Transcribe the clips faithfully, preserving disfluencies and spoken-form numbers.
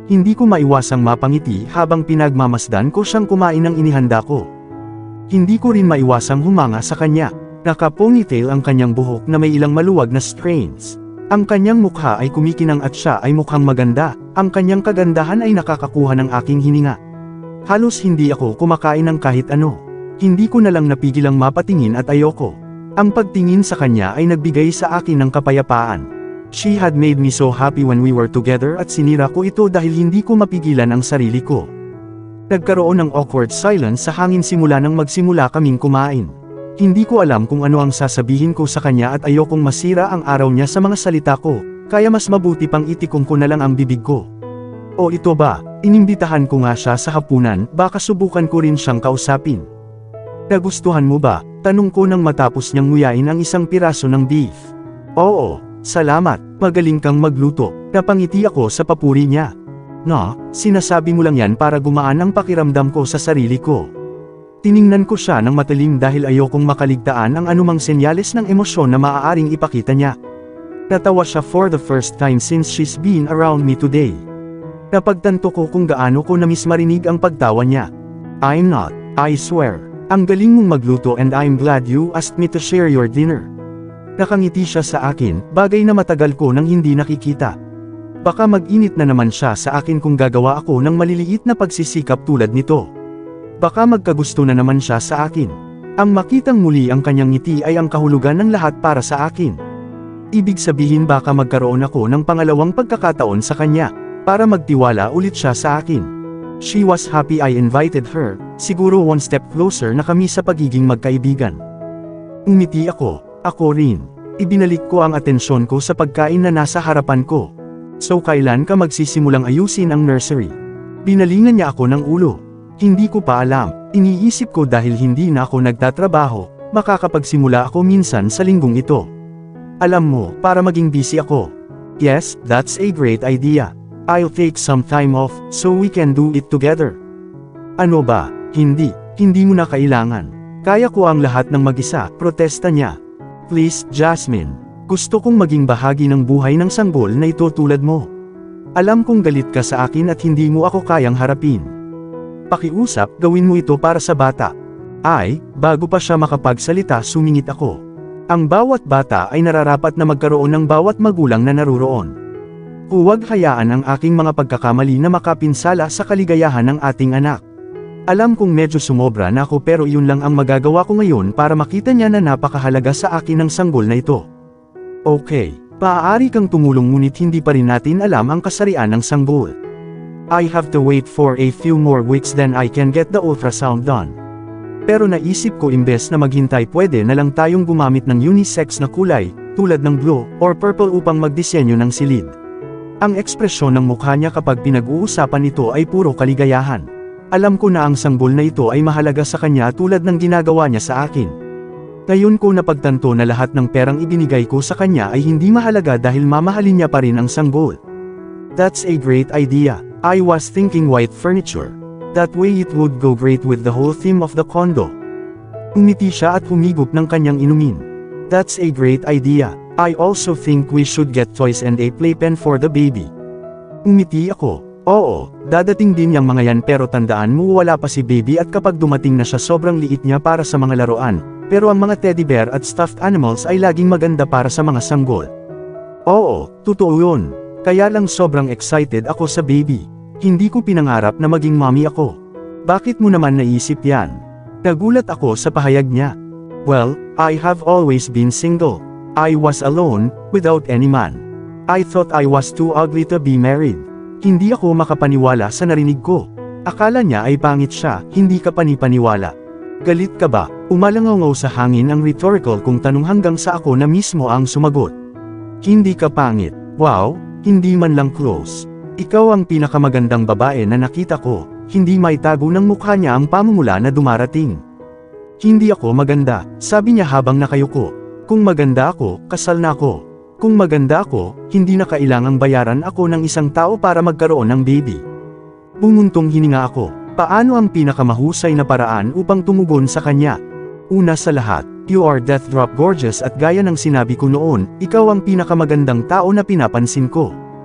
Hindi ko maiwasang mapangiti habang pinagmamasdan ko siyang kumain ng inihanda ko. Hindi ko rin maiwasang humanga sa kanya. Naka-ponytail ang kanyang buhok na may ilang maluwag na strands. Ang kanyang mukha ay kumikinang at siya ay mukhang maganda. Ang kanyang kagandahan ay nakakakuha ng aking hininga. Halos hindi ako kumakain ng kahit ano. Hindi ko na lang napigilang mapatingin at ayoko. Ang pagtingin sa kanya ay nagbigay sa akin ng kapayapaan. She had made me so happy when we were together at sinira ko ito dahil hindi ko mapigilan ang sarili ko. Nagkaroon ng awkward silence sa hangin simula nang magsimula kaming kumain. Hindi ko alam kung ano ang sasabihin ko sa kanya at ayokong masira ang araw niya sa mga salita ko, kaya mas mabuti pang itikong ko na lang ang bibig ko. O ito ba, inimbitahan ko nga siya sa hapunan, baka subukan ko rin siyang kausapin. Nagustuhan mo ba? Tanong ko nang matapos niyang nguyain ang isang piraso ng beef. Oo, salamat, magaling kang magluto. Napangiti ako sa papuri niya. No, sinasabi mo lang yan para gumaan ang pakiramdam ko sa sarili ko. Tiningnan ko siya ng matalim dahil ayokong makaligtaan ang anumang senyales ng emosyon na maaaring ipakita niya. Natawa siya for the first time since she's been around me today. Napagtanto ko kung gaano ko namiss marinig ang pagtawa niya. I'm not, I swear. Ang galing mong magluto and I'm glad you asked me to share your dinner. Nakangiti siya sa akin, bagay na matagal ko nang hindi nakikita. Baka mag-init na naman siya sa akin kung gagawa ako ng maliliit na pagsisikap tulad nito. Baka magkagusto na naman siya sa akin. Ang makitang muli ang kanyang ngiti ay ang kahulugan ng lahat para sa akin. Ibig sabihin baka magkaroon ako ng pangalawang pagkakataon sa kanya, para magtiwala ulit siya sa akin. She was happy I invited her, siguro one step closer na kami sa pagiging magkaibigan. Umiti ako, ako rin. Ibinalik ko ang atensyon ko sa pagkain na nasa harapan ko. So kailan ka magsisimulang ayusin ang nursery? Binalingan niya ako ng ulo. Hindi ko pa alam, iniisip ko dahil hindi na ako nagtatrabaho, makakapagsimula ako minsan sa linggong ito. Alam mo, para maging busy ako. Yes, that's a great idea. I'll take some time off, so we can do it together. Ano ba? Hindi, hindi mo na kailangan. Kaya ko ang lahat ng mag-isa, protesta niya. Please, Jasmine. Gusto kong maging bahagi ng buhay ng sanggol na ito tulad mo. Alam kong galit ka sa akin at hindi mo ako kayang harapin. Pakiusap, gawin mo ito para sa bata. Ay, bago pa siya makapagsalita sumingit ako. Ang bawat bata ay nararapat na magkaroon ng bawat magulang na naruroon. Huwag hayaan ang aking mga pagkakamali na makapinsala sa kaligayahan ng ating anak. Alam kong medyo sumobra na ako pero iyon lang ang magagawa ko ngayon para makita niya na napakahalaga sa akin ng sanggol na ito. Okay, maaari kang tumulong ngunit hindi pa rin natin alam ang kasarian ng sanggol. I have to wait for a few more weeks then I can get the ultrasound done. Pero naisip ko imbes na maghintay pwede na lang tayong gumamit ng unisex na kulay, tulad ng blue or purple upang magdisenyo ng silid. Ang ekspresyon ng mukha niya kapag pinag-uusapan ito ay puro kaligayahan. Alam ko na ang sanggol na ito ay mahalaga sa kanya tulad ng ginagawa niya sa akin. Ngayon ko napagtanto na lahat ng perang ibinigay ko sa kanya ay hindi mahalaga dahil mamahalin niya pa rin ang sanggol. That's a great idea. I was thinking white furniture. That way it would go great with the whole theme of the condo. Umiti siya at humigop ng kanyang inumin. That's a great idea. I also think we should get toys and a playpen for the baby. Umiti ako. Oo, dadating din yang mga yan pero tandaan mo wala pa si baby at kapag dumating na siya sobrang liit niya para sa mga laruan, pero ang mga teddy bear at stuffed animals ay laging maganda para sa mga sanggol. Oo, totoo yun. Kaya lang sobrang excited ako sa baby. Hindi ko pinangarap na maging mommy ako. Bakit mo naman naisip yan? Nagulat ako sa pahayag niya. Well, I have always been single. I was alone, without any man. I thought I was too ugly to be married. Hindi ako makapaniwala sa narinig ko. Akala niya ay pangit siya, hindi ka panipaniwala. Galit ka ba? Umalangaw sa hangin ang rhetorical kung tanong hanggang sa ako na mismo ang sumagot. Hindi ka pangit. Wow, hindi man lang close. Ikaw ang pinakamagandang babae na nakita ko, hindi maitago ng mukha niya ang pamumula na dumarating. Hindi ako maganda, sabi niya habang nakayuko. Kung maganda ako, kasal na ako. Kung maganda ako, hindi na kailangang bayaran ako ng isang tao para magkaroon ng baby. Bumuntong hininga ako. Paano ang pinakamahusay na paraan upang tumugon sa kanya? Una sa lahat, you are death drop gorgeous at gaya ng sinabi ko noon, ikaw ang pinakamagandang tao na pinapansin ko.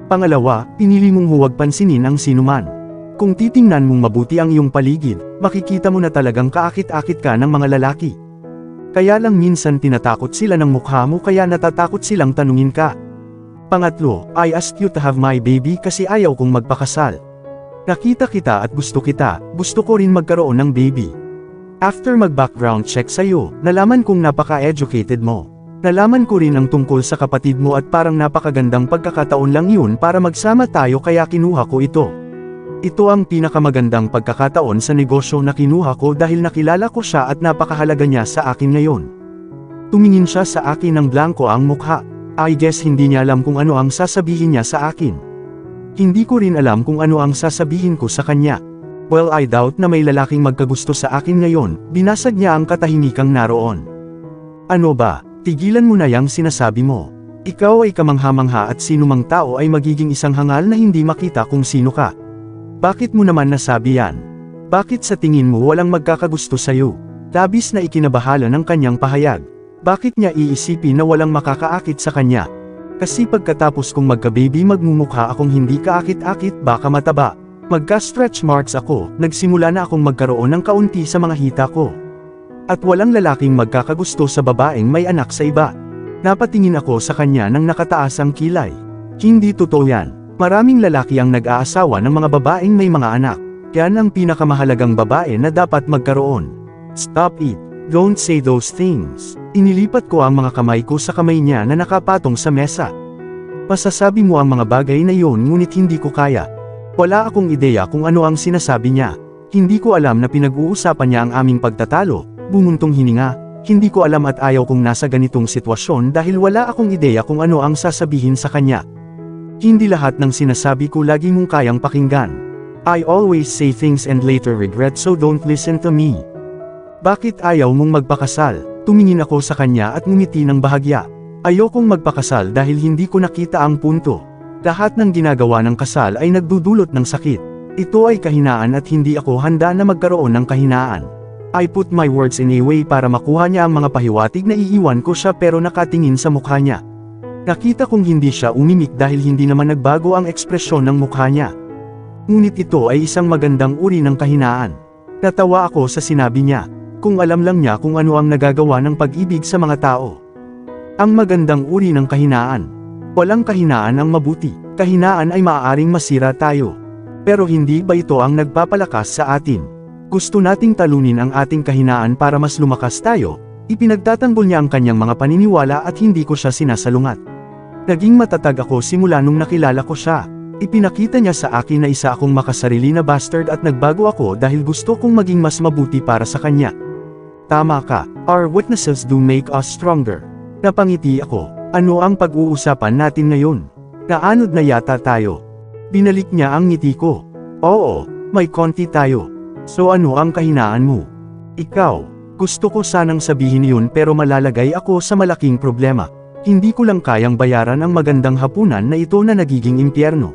Pangalawa, pinili mong huwag pansinin ang sinuman. Kung titingnan mong mabuti ang iyong paligid, makikita mo na talagang kaakit-akit ka ng mga lalaki. Kaya lang minsan tinatakot sila ng mukha mo kaya natatakot silang tanungin ka. Pangatlo, I asked you to have my baby kasi ayaw kong magpakasal. Nakita kita at gusto kita, gusto ko rin magkaroon ng baby. After mag-background check sa'yo, nalaman kong napaka-educated mo. Nalaman ko rin ang tungkol sa kapatid mo at parang napakagandang pagkakataon lang yun para magsama tayo kaya kinuha ko ito. Ito ang pinakamagandang pagkakataon sa negosyo na kinuha ko dahil nakilala ko siya at napakahalaga niya sa akin ngayon. Tumingin siya sa akin ng blanko ang mukha. I guess hindi niya alam kung ano ang sasabihin niya sa akin. Hindi ko rin alam kung ano ang sasabihin ko sa kanya. Well, I doubt na may lalaking magkagusto sa akin ngayon, binasag niya ang katahimikang naroon. Ano ba, tigilan mo na yang sinasabi mo. Ikaw ay kamangha-mangha at sinumang tao ay magiging isang hangal na hindi makita kung sino ka. Bakit mo naman nasabi yan? Bakit sa tingin mo walang magkakagusto sa'yo? Labis na ikinabahala ng kanyang pahayag. Bakit niya iisipin na walang makakaakit sa kanya? Kasi pagkatapos kong magka-baby magmumukha akong hindi kaakit-akit baka mataba. Magka-stretch marks ako, nagsimula na akong magkaroon ng kaunti sa mga hita ko. At walang lalaking magkakagusto sa babaeng may anak sa iba. Napatingin ako sa kanya ng nakataas ang kilay. Hindi totoo yan. Maraming lalaki ang nag-aasawa ng mga babaeng may mga anak. Yan ang pinakamahalagang babae na dapat magkaroon. Stop it. Don't say those things. Inilipat ko ang mga kamay ko sa kamay niya na nakapatong sa mesa. Masasabi mo ang mga bagay na yon ngunit hindi ko kaya. Wala akong ideya kung ano ang sinasabi niya. Hindi ko alam na pinag-uusapan niya ang aming pagtatalo. Bumuntong hininga. Hindi ko alam at ayaw kong nasa ganitong sitwasyon dahil wala akong ideya kung ano ang sasabihin sa kanya. Hindi lahat ng sinasabi ko lagi mong kayang pakinggan. I always say things and later regret so don't listen to me. Bakit ayaw mong magpakasal? Tumingin ako sa kanya at ngumiti ng bahagya. Ayokong magpakasal dahil hindi ko nakita ang punto. Lahat ng ginagawa ng kasal ay nagdudulot ng sakit. Ito ay kahinaan at hindi ako handa na magkaroon ng kahinaan. I put my words in a way para makuha niya ang mga pahiwatig na iiwan ko siya pero nakatingin sa mukha niya. Nakita kong hindi siya umimik dahil hindi naman nagbago ang ekspresyon ng mukha niya. Ngunit ito ay isang magandang uri ng kahinaan. Natawa ako sa sinabi niya. Kung alam lang niya kung ano ang nagagawa ng pag-ibig sa mga tao. Ang magandang uri ng kahinaan. Walang kahinaan ang mabuti. Kahinaan ay maaaring masira tayo. Pero hindi ba ito ang nagpapalakas sa atin? Gusto nating talunin ang ating kahinaan para mas lumakas tayo. Ipinagtatanggol niya ang kanyang mga paniniwala at hindi ko siya sinasalungat. Naging matatag ako simula nung nakilala ko siya. Ipinakita niya sa akin na isa akong makasarili na bastard at nagbago ako dahil gusto kong maging mas mabuti para sa kanya. Tama ka, our witnesses do make us stronger. Napangiti ako, ano ang pag-uusapan natin ngayon? Naanod na yata tayo. Binalik niya ang ngiti ko. Oo, may konti tayo. So ano ang kahinaan mo? Ikaw, gusto ko sanang sabihin yun pero malalagay ako sa malaking problema. Hindi ko lang kayang bayaran ang magandang hapunan na ito na nagiging impyerno.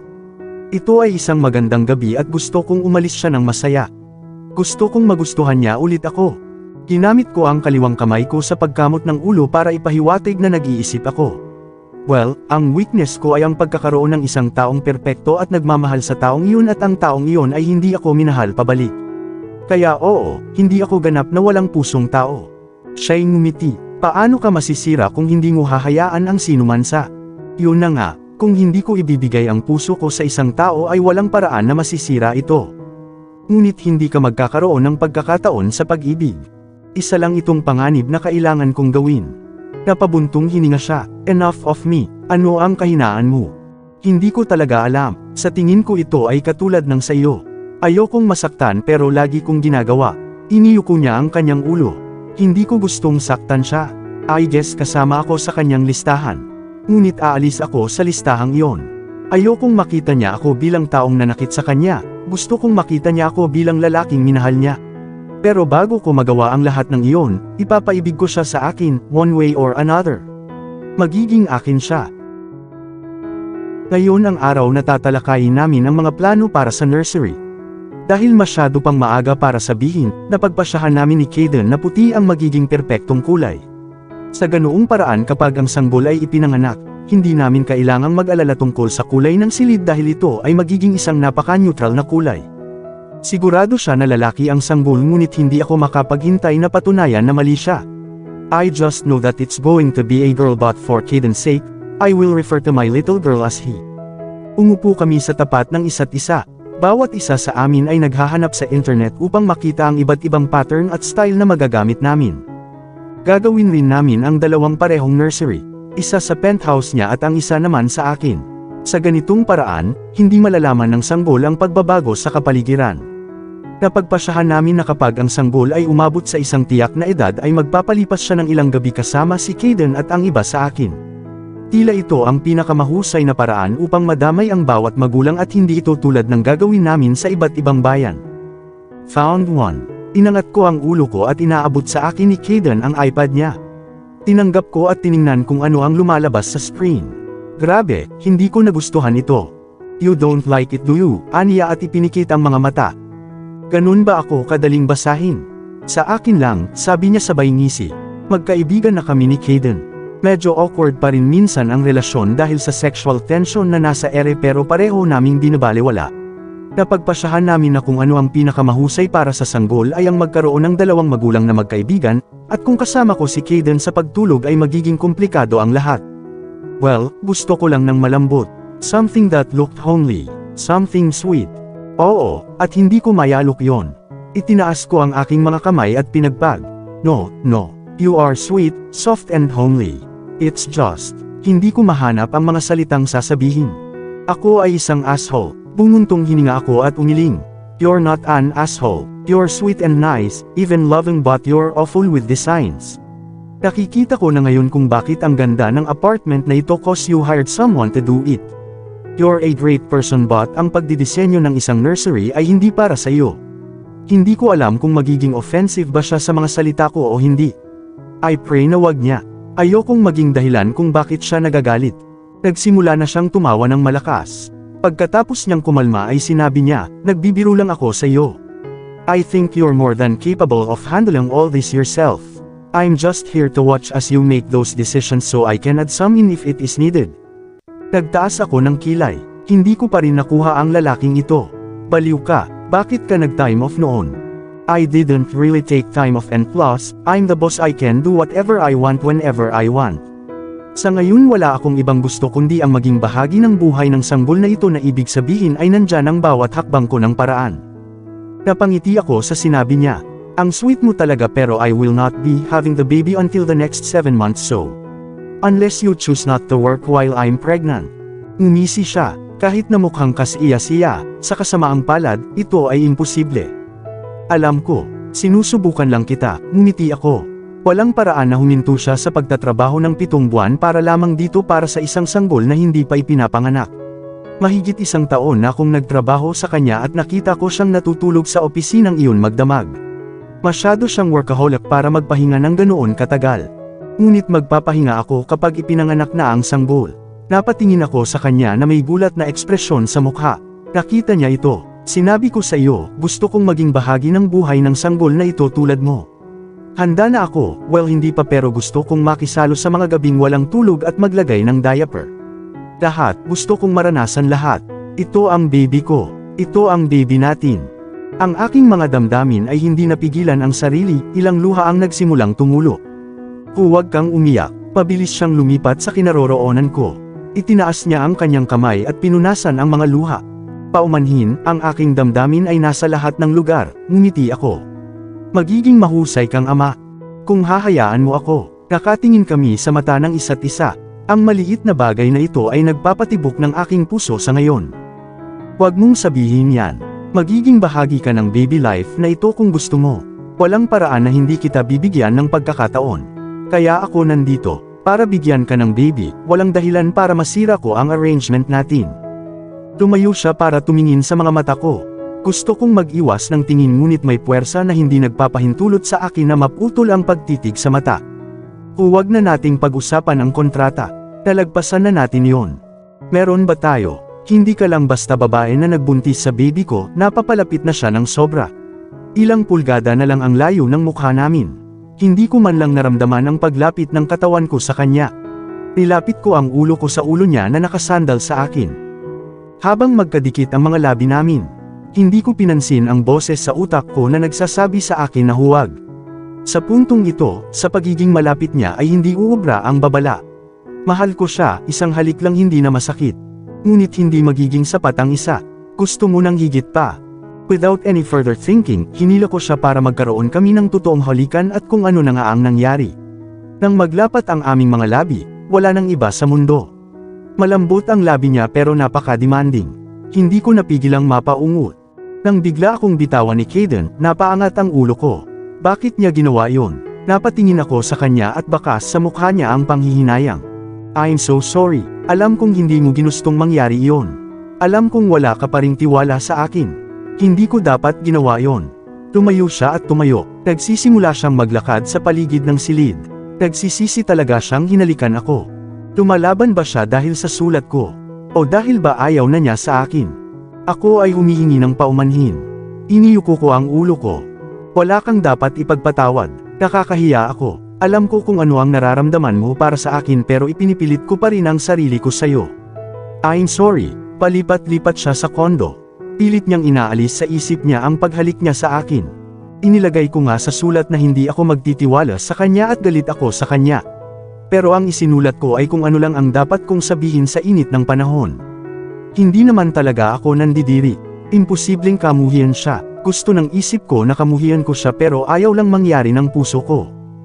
Ito ay isang magandang gabi at gusto kong umalis siya ng masaya. Gusto kong magustuhan niya ulit ako. Ginamit ko ang kaliwang kamay ko sa pagkamot ng ulo para ipahiwatig na nag-iisip ako. Well, ang weakness ko ay ang pagkakaroon ng isang taong perpekto at nagmamahal sa taong iyon at ang taong iyon ay hindi ako minahal pabalik. Kaya oo, hindi ako ganap na walang pusong tao. Siya'y ngumiti. Paano ka masisira kung hindi mo hahayaan ang sinuman sa? Yun na nga, kung hindi ko ibibigay ang puso ko sa isang tao ay walang paraan na masisira ito. Ngunit hindi ka magkakaroon ng pagkakataon sa pag-ibig. Isa lang itong panganib na kailangan kong gawin. Napabuntong hininga siya. Enough of me. Ano ang kahinaan mo? Hindi ko talaga alam. Sa tingin ko ito ay katulad ng sa iyo. Ayokong masaktan pero lagi kong ginagawa. Iniyuko niya ang kanyang ulo. Hindi ko gustong saktan siya. I guess kasama ako sa kanyang listahan. Ngunit aalis ako sa listahang iyon. Ayokong makita niya ako bilang taong nanakit sa kanya. Gusto kong makita niya ako bilang lalaking minahal niya. Pero bago ko magawa ang lahat ng iyon, ipapaibig ko siya sa akin, one way or another. Magiging akin siya. Ngayon ang araw na tatalakayin namin ang mga plano para sa nursery. Dahil masyado pang maaga para sabihin, napagpasyahan namin ni Caden na puti ang magiging perpektong kulay. Sa ganoong paraan kapag ang sanggol ay ipinanganak, hindi namin kailangang mag-alala tungkol sa kulay ng silid dahil ito ay magiging isang napaka-neutral na kulay. Sigurado siya na lalaki ang sanggol ngunit hindi ako makapaghintay na patunayan na mali siya. I just know that it's going to be a girl but for Caden's sake, I will refer to my little girl as he. Umupo kami sa tapat ng isa't isa. Bawat isa sa amin ay naghahanap sa internet upang makita ang iba't ibang pattern at style na magagamit namin. Gagawin rin namin ang dalawang parehong nursery. Isa sa penthouse niya at ang isa naman sa akin. Sa ganitong paraan, hindi malalaman ng sanggol ang pagbabago sa kapaligiran. Napagpasyahan namin na kapag ang sanggol ay umabot sa isang tiyak na edad ay magpapalipas siya ng ilang gabi kasama si Caden at ang iba sa akin. Tila ito ang pinakamahusay na paraan upang madamay ang bawat magulang at hindi ito tulad ng gagawin namin sa iba't ibang bayan. Found one. Inangat ko ang ulo ko at inaabot sa akin ni Caden ang iPad niya. Tinanggap ko at tiningnan kung ano ang lumalabas sa screen. Grabe, hindi ko nagustuhan ito. You don't like it do you? Aniya at ipinikit ang mga mata. Ganun ba ako kadaling basahin? Sa akin lang, sabi niya sabay ngisi. Magkaibigan na kami ni Caden. Medyo awkward pa rin minsan ang relasyon dahil sa sexual tension na nasa ere pero pareho naming binabalewala. Napagpasyahan namin na kung ano ang pinakamahusay para sa sanggol ay ang magkaroon ng dalawang magulang na magkaibigan, at kung kasama ko si Caden sa pagtulog ay magiging komplikado ang lahat. Well, gusto ko lang ng malambot. Something that looked homely. Something sweet. Oo, at hindi ko mayalok yon. Itinaas ko ang aking mga kamay at pinagpag. No, no. You are sweet, soft and homely. It's just, hindi ko mahanap ang mga salitang sasabihin. Ako ay isang asshole. Bumuntong hininga ako at umiling. You're not an asshole. You're sweet and nice, even loving but you're awful with designs. Nakikita ko na ngayon kung bakit ang ganda ng apartment na ito cause you hired someone to do it. You're a great person but ang pagdidisenyo ng isang nursery ay hindi para sa iyo. Hindi ko alam kung magiging offensive ba siya sa mga salita ko o hindi. I pray na wag niya. Ayokong maging dahilan kung bakit siya nagagalit. Nagsimula na siyang tumawa ng malakas. Pagkatapos niyang kumalma ay sinabi niya, nagbibiro lang ako sa iyo. I think you're more than capable of handling all this yourself. I'm just here to watch as you make those decisions so I can add some in if it is needed. Nagtaas ako ng kilay. Hindi ko pa rin nakuha ang lalaking ito. Baliw ka, bakit ka nag-time off noon? I didn't really take time off and plus, I'm the boss I can do whatever I want whenever I want. Sa ngayon wala akong ibang gusto kundi ang maging bahagi ng buhay ng sanggol na ito na ibig sabihin ay nandyan ang bawat hakbang ko ng paraan. Napangiti ako sa sinabi niya. Ang sweet mo talaga pero I will not be having the baby until the next seven months so. Unless you choose not to work while I'm pregnant. Ngumisi siya, kahit na mukhang kasiya-siya, sa kasamaang palad, ito ay imposible. Alam ko, sinusubukan lang kita, ngumiti ako. Walang paraan na huminto siya sa pagtatrabaho ng pitong buwan para lamang dito para sa isang sanggol na hindi pa ipinapanganak. Mahigit isang taon na akong nagtrabaho sa kanya at nakita ko siyang natutulog sa opisinang iyon magdamag. Masyado siyang workaholic para magpahinga ng ganoon katagal. Ngunit magpapahinga ako kapag ipinanganak na ang sanggol. Napatingin ako sa kanya na may gulat na ekspresyon sa mukha. Nakita niya ito. Sinabi ko sa iyo, gusto kong maging bahagi ng buhay ng sanggol na ito tulad mo. Handa na ako, well hindi pa pero gusto kong makisalo sa mga gabing walang tulog at maglagay ng diaper. Lahat, gusto kong maranasan lahat. Ito ang baby ko. Ito ang baby natin. Ang aking mga damdamin ay hindi napigilan ang sarili, ilang luha ang nagsimulang tumulo. Huwag kang umiyak, pabilis siyang lumipat sa kinaroroonan ko. Itinaas niya ang kanyang kamay at pinunasan ang mga luha. Paumanhin, ang aking damdamin ay nasa lahat ng lugar, ngumiti ako. Magiging mahusay kang ama. Kung hahayaan mo ako, nakatingin kami sa mata ng isa't isa. Ang maliit na bagay na ito ay nagpapatibok ng aking puso sa ngayon. Huwag mong sabihin yan. Magiging bahagi ka ng baby life na ito kung gusto mo. Walang paraan na hindi kita bibigyan ng pagkakataon. Kaya ako nandito, para bigyan ka ng baby, walang dahilan para masira ko ang arrangement natin. Tumayo siya para tumingin sa mga mata ko. Gusto kong mag-iwas ng tingin ngunit may puwersa na hindi nagpapahintulot sa akin na maputol ang pagtitig sa mata. Huwag na nating pag-usapan ang kontrata. Nalagpasan na natin yon. Meron ba tayo? Hindi ka lang basta babae na nagbuntis sa baby ko, napapalapit na siya ng sobra. Ilang pulgada na lang ang layo ng mukha namin. Hindi ko man lang naramdaman ang paglapit ng katawan ko sa kanya. Nilapit ko ang ulo ko sa ulo niya na nakasandal sa akin. Habang magkadikit ang mga labi namin, hindi ko pinansin ang boses sa utak ko na nagsasabi sa akin na huwag. Sa puntong ito, sa pagiging malapit niya ay hindi uubra ang babala. Mahal ko siya, isang halik lang hindi na masakit. Ngunit hindi magiging sapat ang isa. Gusto mo ng higit pa. Without any further thinking, hinila ko siya para magkaroon kami ng totoong halikan at kung ano na nga ang nangyari. Nang maglapat ang aming mga labi, wala nang iba sa mundo. Malambot ang labi niya pero napaka-demanding. Hindi ko napigilang mapaungot. Nang bigla akong bitawan ni Kaden, napaangat ang ulo ko. Bakit niya ginawa yon? Napatingin ako sa kanya at bakas sa mukha niya ang panghihinayang. I'm so sorry, alam kong hindi mo ginustong mangyari iyon. Alam kong wala ka pa ring tiwala sa akin. Hindi ko dapat ginawa yon. Tumayo siya at tumayo. Nagsisimula siyang maglakad sa paligid ng silid. Nagsisisi talaga siyang hinalikan ako. Lumalaban ba siya dahil sa sulat ko? O dahil ba ayaw na niya sa akin? Ako ay humihingi ng paumanhin. Iniyuko ko ang ulo ko. Wala kang dapat ipagpatawad. Nakakahiya ako. Alam ko kung ano ang nararamdaman mo para sa akin pero ipinipilit ko pa rin ang sarili ko sa'yo. I'm sorry. Palipat-lipat siya sa kondo. Pilit niyang inaalis sa isip niya ang paghalik niya sa akin. Inilagay ko nga sa sulat na hindi ako magtitiwala sa kanya at galit ako sa kanya. Pero ang isinulat ko ay kung ano lang ang dapat kong sabihin sa init ng panahon. Hindi naman talaga ako nandidiri. Imposibleng kamuhian siya. Gusto ng isip ko na kamuhian ko siya pero ayaw lang mangyari ng puso ko.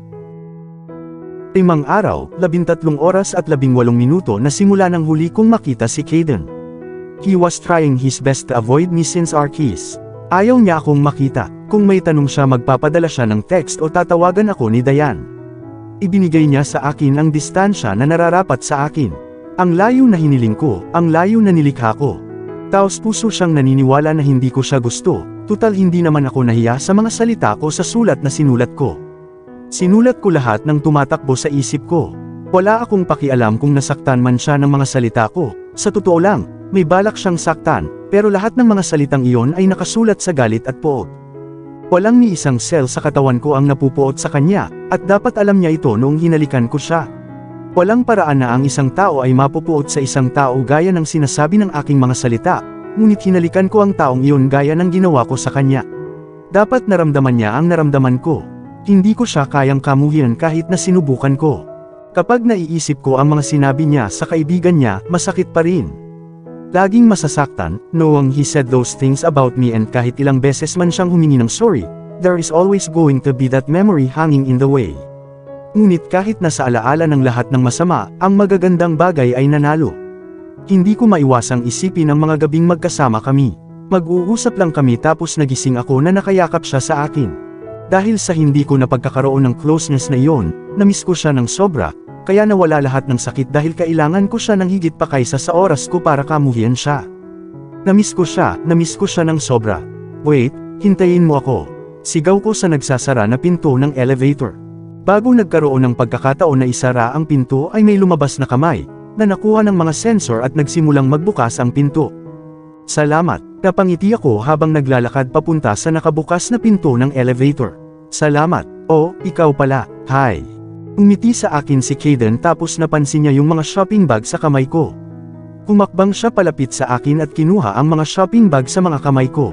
Limang araw, labintatlong oras at labing walong minuto na simula nang huli kong makita si Kaden. He was trying his best to avoid me since our kiss. Ayaw niya akong makita. Kung may tanong siya magpapadala siya ng text o tatawagan ako ni Diane. Ibinigay niya sa akin ang distansya na nararapat sa akin. Ang layo na hiniling ko, ang layo na nilikha ko. Taos puso siyang naniniwala na hindi ko siya gusto, tutal hindi naman ako nahiya sa mga salita ko sa sulat na sinulat ko. Sinulat ko lahat ng tumatakbo sa isip ko. Wala akong pakialam kung nasaktan man siya ng mga salita ko, sa totoo lang. May balak siyang saktan, pero lahat ng mga salitang iyon ay nakasulat sa galit at poot. Walang ni isang cell sa katawan ko ang napupuot sa kanya, at dapat alam niya ito noong hinalikan ko siya. Walang paraan na ang isang tao ay mapupuot sa isang tao gaya ng sinasabi ng aking mga salita, ngunit hinalikan ko ang taong iyon gaya ng ginawa ko sa kanya. Dapat naramdaman niya ang naramdaman ko. Hindi ko siya kayang kamuhian kahit na sinubukan ko. Kapag naiisip ko ang mga sinabi niya sa kaibigan niya, masakit pa rin. Laging masasaktan, knowing he said those things about me and kahit ilang beses man siyang humingi ng sorry, there is always going to be that memory hanging in the way. Ngunit kahit nasa alaala ng lahat ng masama, ang magagandang bagay ay nanalo. Hindi ko maiwasang isipin ang mga gabing magkasama kami. Mag-uusap lang kami tapos nagising ako na nakayakap siya sa akin. Dahil sa hindi ko napagkakaroon ng closeness na iyon, namiss ko siya ng sobra. Kaya nawala lahat ng sakit dahil kailangan ko siya ng higit pa kaysa sa oras ko para kamuhian siya. Namiss ko siya, namiss ko siya ng sobra. Wait, hintayin mo ako. Sigaw ko sa nagsasara na pinto ng elevator. Bago nagkaroon ng pagkakataon na isara ang pinto ay may lumabas na kamay, na nakuha ng mga sensor at nagsimulang magbukas ang pinto. Salamat, napangiti ako habang naglalakad papunta sa nakabukas na pinto ng elevator. Salamat, oh, ikaw pala, hi. Umiti sa akin si Kaden tapos napansin niya yung mga shopping bag sa kamay ko. Humakbang siya palapit sa akin at kinuha ang mga shopping bag sa mga kamay ko.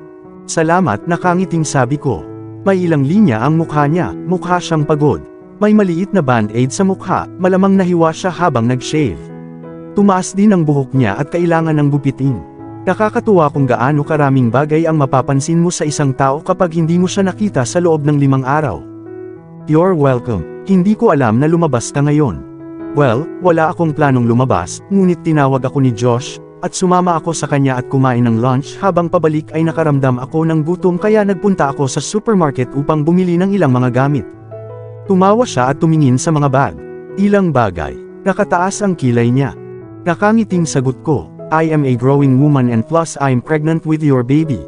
Salamat, nakangiting sabi ko. May ilang linya ang mukha niya, mukha siyang pagod. May maliit na band-aid sa mukha, malamang nahiwa siya habang nag-shave. Tumaas din ang buhok niya at kailangan ng gupitin. Nakakatuwa kung gaano karaming bagay ang mapapansin mo sa isang tao kapag hindi mo siya nakita sa loob ng limang araw. You're welcome. Hindi ko alam na lumabas ka ngayon. Well, wala akong planong lumabas, ngunit tinawag ako ni Josh, at sumama ako sa kanya at kumain ng lunch habang pabalik ay nakaramdam ako ng gutom kaya nagpunta ako sa supermarket upang bumili ng ilang mga gamit. Tumawa siya at tumingin sa mga bag. Ilang bagay. Nakataas ang kilay niya. Nakangiting sagot ko, I am a growing woman and plus I'm pregnant with your baby.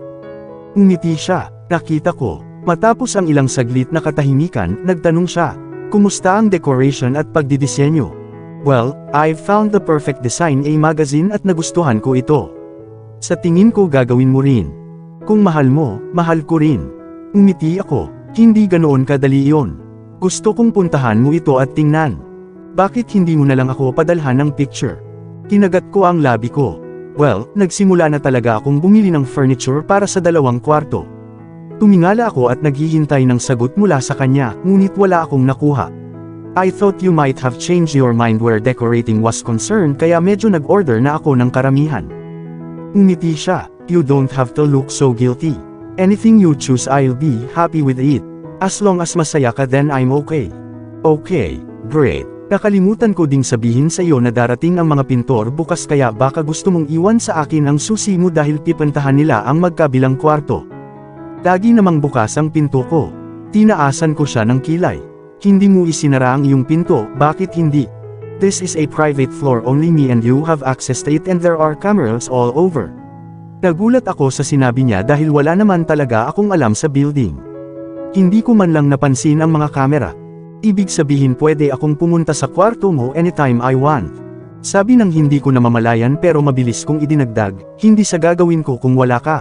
Umiti siya, nakita ko. Matapos ang ilang saglit na katahimikan, nagtanong siya. Kumusta ang decoration at pagdidisenyo? Well, I've found the perfect design a magazine at nagustuhan ko ito. Sa tingin ko gagawin mo rin. Kung mahal mo, mahal ko rin. Umiti ako, hindi ganoon kadali iyon. Gusto kong puntahan mo ito at tingnan. Bakit hindi mo na lang ako padalhan ng picture? Kinagat ko ang labi ko. Well, nagsimula na talaga akong bumili ng furniture para sa dalawang kwarto. Tumingala ako at naghihintay ng sagot mula sa kanya, ngunit wala akong nakuha. I thought you might have changed your mind where decorating was concerned, kaya medyo nag-order na ako ng karamihan. Ngumiti siya. You don't have to look so guilty. Anything you choose, I'll be happy with it. As long as masaya ka, then I'm okay. Okay, great. Nakalimutan ko ding sabihin sa iyo na darating ang mga pintor bukas, kaya baka gusto mong iwan sa akin ang susi mo dahil pipuntahan nila ang magkabilang kwarto. Lagi namang bukas ang pinto ko. Tinaasan ko siya ng kilay. Hindi mo isinara ang iyong pinto, bakit hindi? This is a private floor, only me and you have access to it and there are cameras all over. Nagulat ako sa sinabi niya dahil wala naman talaga akong alam sa building. Hindi ko man lang napansin ang mga kamera. Ibig sabihin pwede akong pumunta sa kwarto mo anytime I want. Sabi ng hindi ko namamalayan pero mabilis kong idinagdag, hindi sa gagawin ko kung wala ka.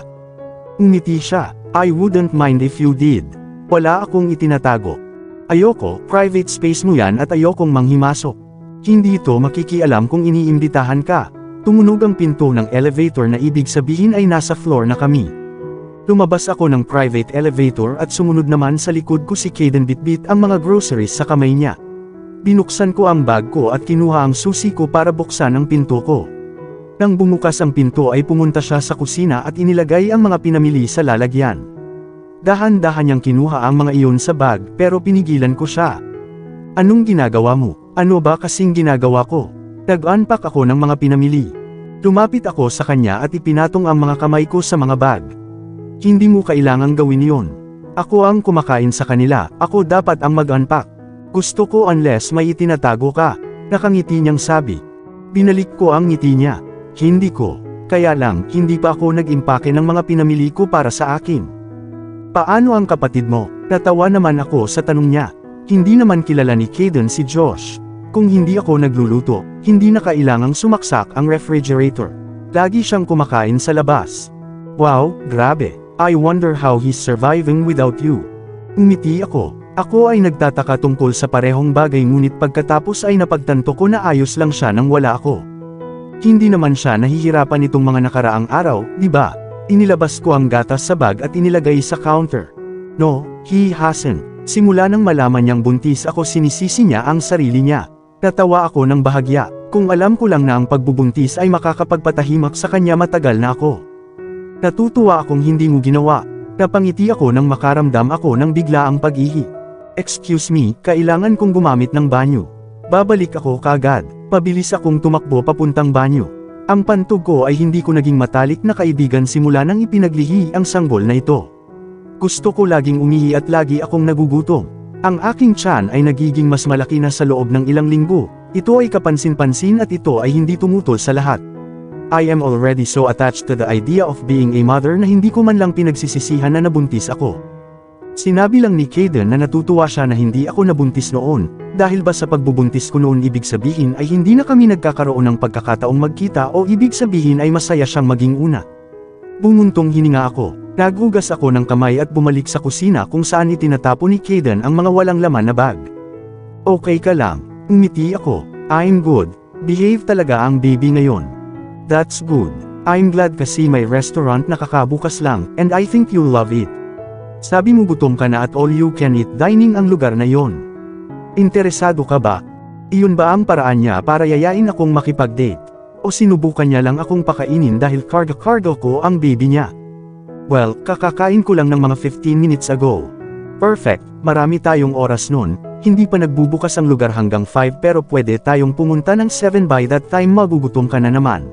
Umiti siya. I wouldn't mind if you did. Wala akong itinatago. Ayoko, private space mo yan at ayokong manghimasok. Hindi ito makikialam kung iniimbitahan ka. Tumunog ang pinto ng elevator na ibig sabihin ay nasa floor na kami. Lumabas ako ng private elevator at sumunod naman sa likod ko si Kaden, bitbit ang mga groceries sa kamay niya. Binuksan ko ang bag ko at kinuha ang susi ko para buksan ang pinto ko. Nang bumukas ang pinto ay pumunta siya sa kusina at inilagay ang mga pinamili sa lalagyan. Dahan-dahan niyang kinuha ang mga iyon sa bag pero pinigilan ko siya. Anong ginagawa mo? Ano ba kasing ginagawa ko? Nag-unpack ako ng mga pinamili. Lumapit ako sa kanya at ipinatong ang mga kamay ko sa mga bag. Hindi mo kailangang gawin yon. Ako ang kumakain sa kanila, ako dapat ang mag-unpack. Gusto ko unless may itinatago ka. Nakangiti niyang sabi. Binalik ko ang ngiti niya. Hindi ko. Kaya lang, hindi pa ako nag-impake ng mga pinamili ko para sa akin. Paano ang kapatid mo? Natawa naman ako sa tanong niya. Hindi naman kilala ni Kaden si Josh. Kung hindi ako nagluluto, hindi na kailangang sumaksak ang refrigerator. Lagi siyang kumakain sa labas. Wow, grabe. I wonder how he's surviving without you. Umiti ako. Ako ay nagtataka tungkol sa parehong bagay, ngunit pagkatapos ay napagtanto ko na ayos lang siya nang wala ako. Hindi naman siya nahihirapan itong mga nakaraang araw, di ba? Inilabas ko ang gatas sa bag at inilagay sa counter. No, he hasn't. Simula nang malaman niyang buntis ako, sinisisi niya ang sarili niya. Natawa ako ng bahagya. Kung alam ko lang na ang pagbubuntis ay makakapagpatahimak sa kanya, matagal na ako. Natutuwa akong hindi mo ginawa. Napangiti ako nang makaramdam ako ng biglaang pag-ihi. Excuse me, kailangan kong gumamit ng banyo. Babalik ako kagad. Pabilis akong tumakbo papuntang banyo. Ang pantog ko ay hindi ko naging matalik na kaibigan simula nang ipinaglihi ang sanggol na ito. Gusto ko laging umihi at lagi akong nagugutom. Ang aking tiyan ay nagiging mas malaki na sa loob ng ilang linggo. Ito ay kapansin-pansin at ito ay hindi tumutol sa lahat. I am already so attached to the idea of being a mother na hindi ko man lang pinagsisisihan na nabuntis ako. Sinabi lang ni Kaden na natutuwa siya na hindi ako nabuntis noon, dahil ba sa pagbubuntis ko noon ibig sabihin ay hindi na kami nagkakaroon ng pagkakataong magkita, o ibig sabihin ay masaya siyang maging una. Bumuntong hininga ako, naghugas ako ng kamay at bumalik sa kusina kung saan itinatapo ni Kaden ang mga walang laman na bag. Okay ka lang? Umiti ako. I'm good. Behave talaga ang baby ngayon. That's good. I'm glad kasi may restaurant na kakabukas lang, and I think you'll love it. Sabi mo gutom ka na at all-you-can-eat dining ang lugar na yon. Interesado ka ba? Iyon ba ang paraan niya para yayain akong makipag-date? O sinubukan niya lang akong pakainin dahil cargo-cargo ko ang baby niya? Well, kakakain ko lang ng mga fifteen minutes ago. Perfect, marami tayong oras nun, hindi pa nagbubukas ang lugar hanggang five, pero pwede tayong pumunta ng seven, by that time magugutom ka na naman.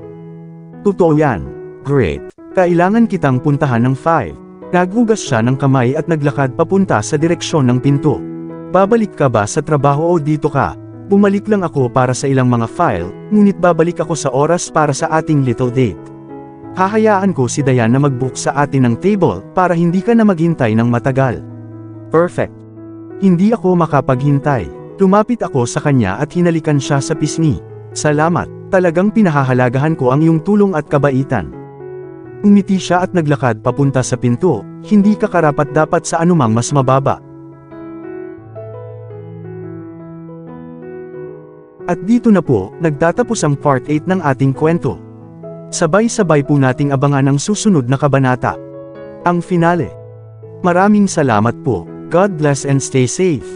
Totoo yan. Great. Kailangan kitang puntahan ng five. Naghugas siya ng kamay at naglakad papunta sa direksyon ng pinto. Babalik ka ba sa trabaho o dito ka? Bumalik lang ako para sa ilang mga file, ngunit babalik ako sa oras para sa ating little date. Hahayaan ko si Dayan na mag-book sa atin ng table para hindi ka na maghintay ng matagal. Perfect. Hindi ako makapaghintay. Lumapit ako sa kanya at hinalikan siya sa pisngi. Salamat, talagang pinahahalagahan ko ang iyong tulong at kabaitan. Umiti siya at naglakad papunta sa pinto, hindi ka karapat-dapat sa anumang mas mababa. At dito na po, nagtatapos ang part eight ng ating kwento. Sabay-sabay po nating abangan ang susunod na kabanata. Ang finale. Maraming salamat po. God bless and stay safe.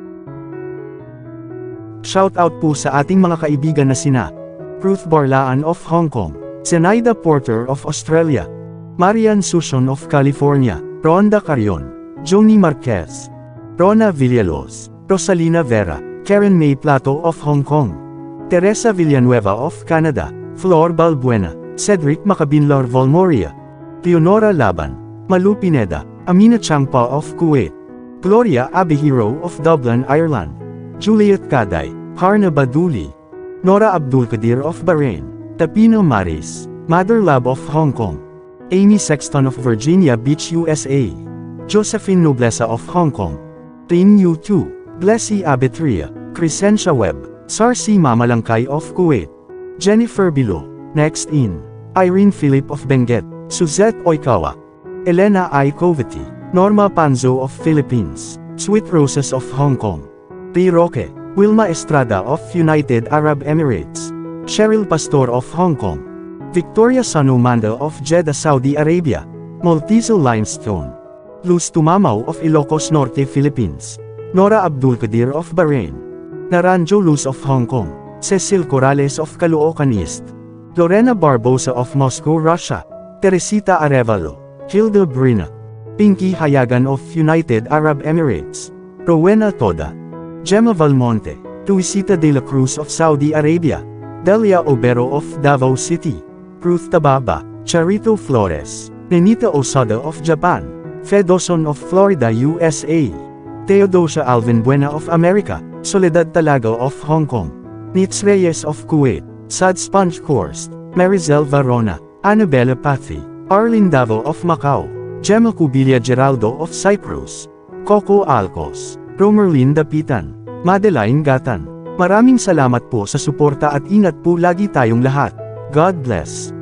Shoutout po sa ating mga kaibigan na sina Ruth Barlaan of Hong Kong, Zenaida Porter of Australia, Marian Suson of California, Rhonda Carion, Joni Marquez, Rona Villalos, Rosalina Vera, Karen May Plato of Hong Kong, Teresa Villanueva of Canada, Flor Balbuena, Cedric Macabinlor Volmoria, Leonora Laban, Malu Pineda, Amina Changpa of Kuwait, Gloria Abihiro of Dublin, Ireland, Juliet Kaday, Harna Baduli, Nora Abdulkadir of Bahrain, Tapino Maris, Mother Lab of Hong Kong, Amy Sexton of Virginia Beach, U S A, Josephine Noblesa of Hong Kong, Tin Yu Tu, Blessy Abetria, Crescencia Webb, Sarsi Mamalangkay of Kuwait, Jennifer Bilo, Next In, Irene Philip of Benguet, Suzette Oikawa, Elena I. Coveti, Norma Panzo of Philippines, Sweet Roses of Hong Kong, P. Roque, Wilma Estrada of United Arab Emirates, Cheryl Pastor of Hong Kong, Victoria Sanu Manda of Jeddah, Saudi Arabia, Maltezo Limestone, Luz Tumamaw of Ilocos Norte, Philippines, Nora Abdulkadir of Bahrain, Naranjo Luz of Hong Kong, Cecil Corrales of Caloocan East, Lorena Barbosa of Moscow, Russia, Teresita Arevalo, Hilda Brina, Pinky Hayagan of United Arab Emirates, Rowena Toda, Gemma Valmonte, Luisita de la Cruz of Saudi Arabia, Delia Obero of Davao City, Ruth Tababa, Charito Flores, Nenita Osada of Japan, Fedoson of Florida, U S A, Teodosia Alvin Buena of America, Soledad Talago of Hong Kong, Nitz Reyes of Kuwait, Sad Sponge Korst, Marizel Varona, Annabella Pathi, Arlene Davao of Macau, Gemma Cubilia Geraldo of Cyprus, Coco Alcos, Romerlin Dapitan, Madeline Gatan. Maraming salamat po sa suporta at ingat po lagi tayong lahat. God bless.